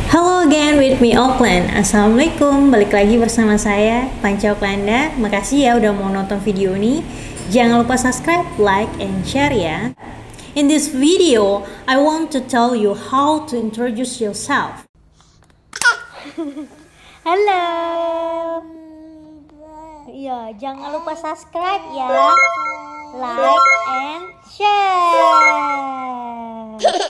Hello again with me Auckland. Assalamualaikum, balik lagi bersama saya Panca Aucklanda. Makasih ya udah mau nonton video ini. Jangan lupa subscribe, like, and share ya. In this video, I want to tell you how to introduce yourself. Halo. Iya, jangan lupa subscribe ya. Like and share.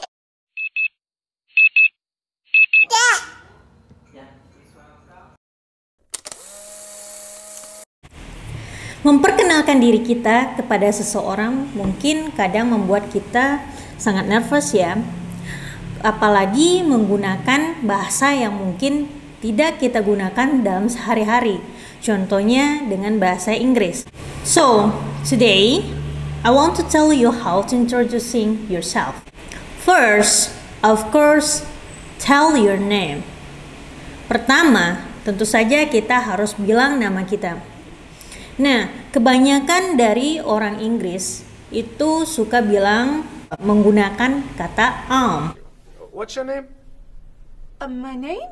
Memperkenalkan diri kita kepada seseorang mungkin kadang membuat kita sangat nervous ya. Apalagi menggunakan bahasa yang mungkin tidak kita gunakan dalam sehari-hari. Contohnya dengan bahasa Inggris. So, today I want to tell you how to introducing yourself. First, of course, tell your name. Pertama, tentu saja kita harus bilang nama kita. Nah, kebanyakan dari orang Inggris itu suka bilang menggunakan kata What's your name? My name?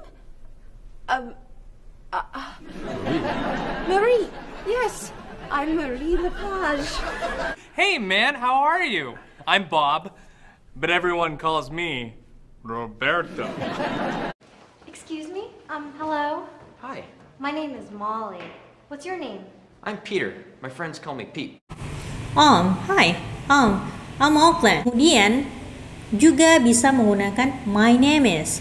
Marie. Yes, I'm Marie Lepage. Hey man, how are you? I'm Bob, but everyone calls me Roberto. Excuse me? Hello? Hi, My name is Molly. What's your name? I'm Peter. My friends call me Pete. Hi, I'm Auckland. Kemudian juga bisa menggunakan my name is.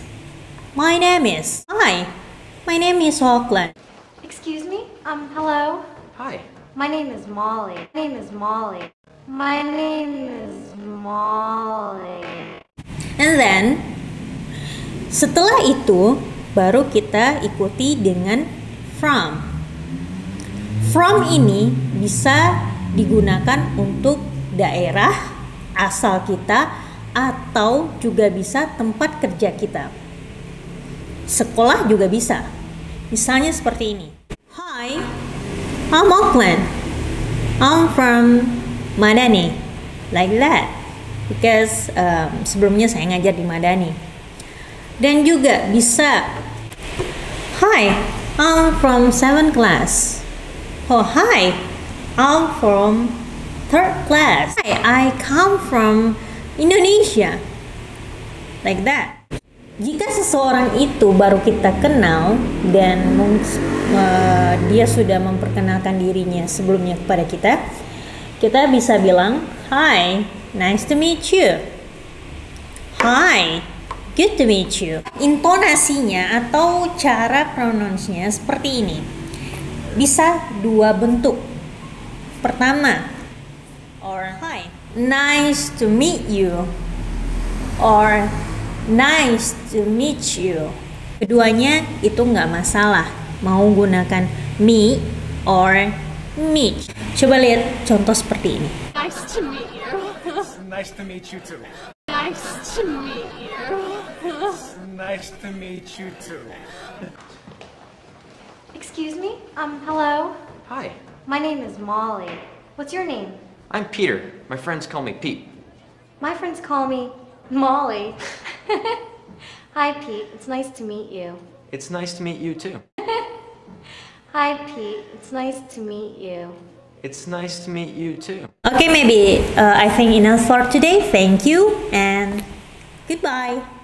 Hi, my name is Auckland. Excuse me? Hello? Hi. My name is Molly. My name is Molly. And then setelah itu baru kita ikuti dengan from. From ini bisa digunakan untuk daerah asal kita atau juga bisa tempat kerja kita. Sekolah juga bisa. Misalnya seperti ini. Hi, I'm Auckland. I'm from Madani. Like that. Because sebelumnya saya ngajar di Madani. Dan juga bisa Hi, I'm from 7th class. Oh, hi, I'm from 3rd class. Hi, I come from Indonesia. Like that. Jika seseorang itu baru kita kenal dan dia sudah memperkenalkan dirinya sebelumnya kepada kita, kita bisa bilang, Hi, nice to meet you. Hi, good to meet you. Intonasinya atau cara pronounce-nya seperti ini. Bisa dua bentuk. Pertama, hi, nice to meet you, or nice to meet you. Keduanya itu nggak masalah. Mau gunakan me or meet. Coba lihat contoh seperti ini. Nice to meet you. Nice to meet you too. Nice to meet you. Nice to meet you too. Excuse me? Hello? Hi, My name is Molly. What's your name? I'm Peter. My friends call me Pete. My friends call me Molly. Hi, Pete. It's nice to meet you. It's nice to meet you too. Hi, Pete. It's nice to meet you. It's nice to meet you too. Okay, maybe I think enough for today. Thank you and goodbye.